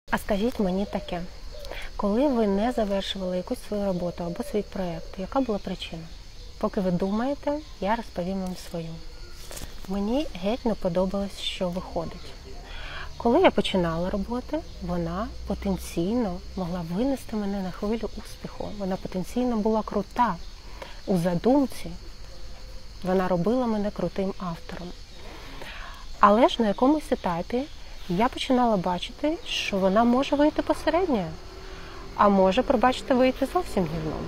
А скажіть мені таке, коли ви не завершували якусь свою роботу або свій проєкт, яка була причина? Поки ви думаєте, я розповім вам свою. Мені геть не подобалось, що виходить. Коли я починала роботи, вона потенційно могла винести мене на хвилю успіху. Вона потенційно була крута. У задумці вона робила мене крутим автором. Але ж на якомусь етапі я починала бачити, що вона може вийти посередньо, а може, пробачте, вийти зовсім гівном.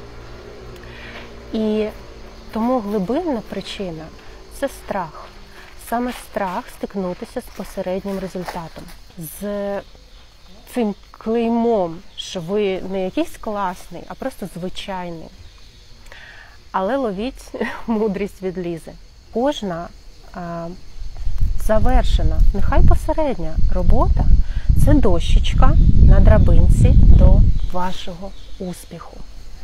І тому глибинна причина – це страх. Саме страх стикнутися з посереднім результатом, з цим клеймом, що ви не якийсь класний, а просто звичайний. Але ловіть мудрість від Лізи. Кожна завершена, нехай посередня робота – це дощечка на драбинці до вашого успіху.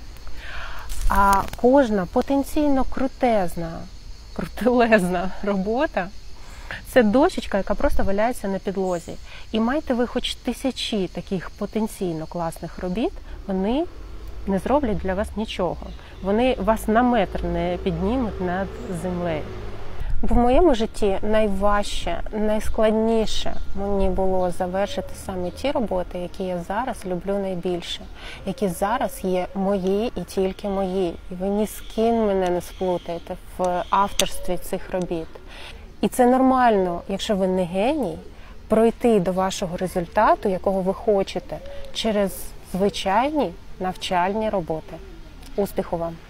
А кожна потенційно крутелезна робота – це дощечка, яка просто валяється на підлозі. І майте ви хоч тисячі таких потенційно класних робіт, вони не зроблять для вас нічого. Вони вас на метр не піднімуть над землею. Бо в моєму житті найважче, найскладніше мені було завершити саме ті роботи, які я зараз люблю найбільше, які зараз є мої і тільки мої. І ви ні з ким мене не сплутаєте в авторстві цих робіт. І це нормально, якщо ви не геній, пройти до вашого результату, якого ви хочете, через звичайні навчальні роботи. Успіху вам!